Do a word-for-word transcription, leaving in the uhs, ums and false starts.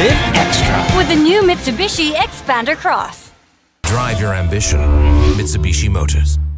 Live extra with the new Mitsubishi Xpander Cross. Drive your ambition. Mitsubishi Motors.